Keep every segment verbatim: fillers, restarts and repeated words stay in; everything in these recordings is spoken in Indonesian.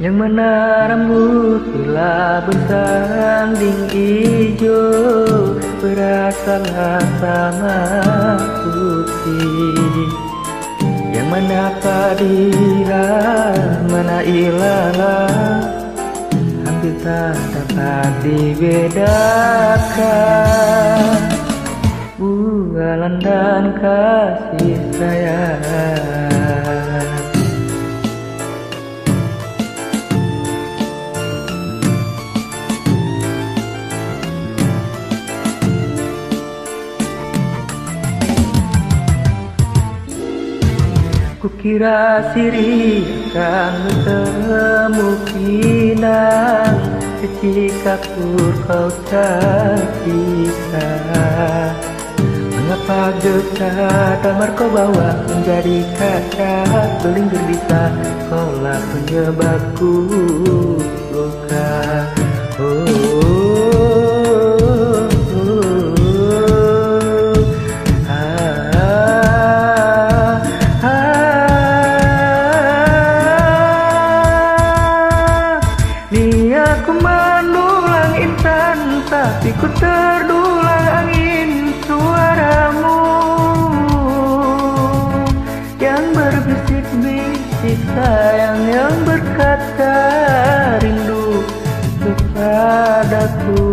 Yang mana rambut bila bersanding hijau, berasalah sama putih. Yang mana Fadila, mana Ilalah, hampir tak dapat dibedakan. Bualan dan kasih sayang. Kukira siri akan bertemu kinang, ketika pur kau saksikan. Mengapa getah damar kau bawa menjadi kaca, beling gelisah kaulah penyebabku luka. Oh, oh, oh. Aku mendulang insan, tapi ku terdulang angin suaramu yang berbisik-bisik sayang, yang berkata rindu kepadaku.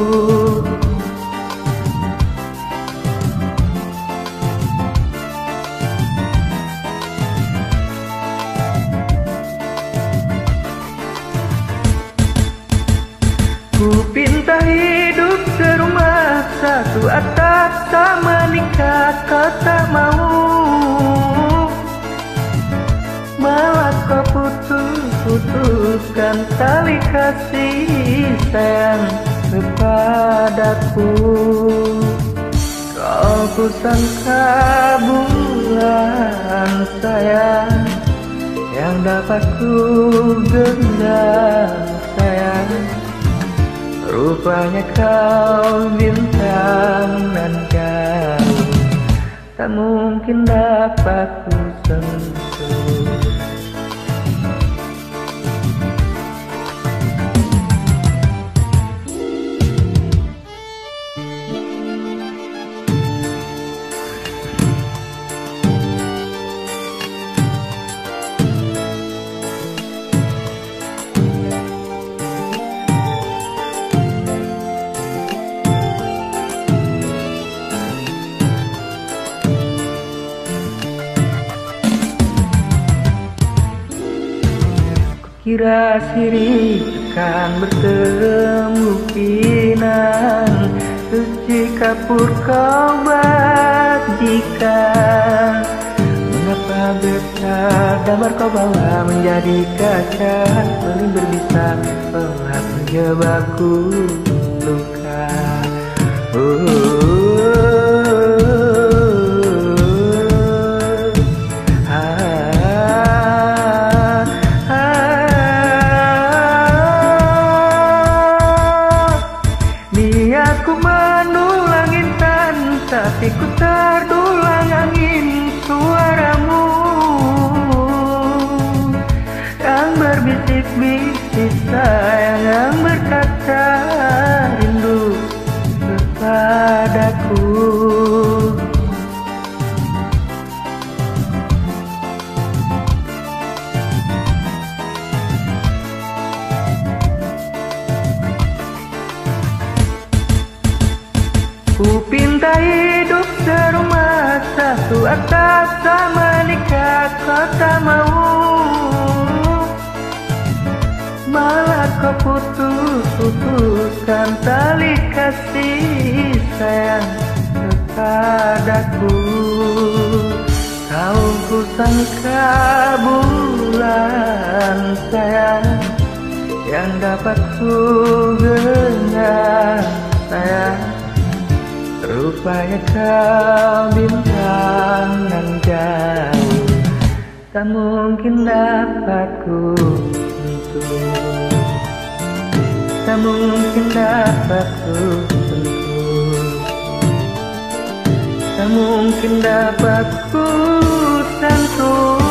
Ku pinta hidup serumah, satu atap sama nikah, kau tak mau. Malah kau putus-putuskan tali kasih sayang kepadaku. Kau ku sangka bulan sayang, yang dapat ku genggam sayang. Rupanya kau bintang nan jauh, tak mungkin dapat ku sentuh. Kira siri akan bertemu kinang, jika pur kau bagikan. Mengapa besar damar kau bawa menjadi kaca, beling berbisa pelak menjebakku luka. Oh, aku mendulang insan, tapi ku terdulang angin suaramu yang berbisik-bisik sayang, yang berkata rindu kepadaku. Ku pinta hidup serumah, satu atap sama nikah, kau tak mau. Malah kau putus-putuskan tali kasih sayang kepadaku. Kau ku sangka bulan sayang, yang dapat ku genggam sayang. Rupanya kau bintang nan jauh, tak mungkin dapat ku sentuh, tak mungkin dapat ku sentuh, tak mungkin dapat ku sentuh.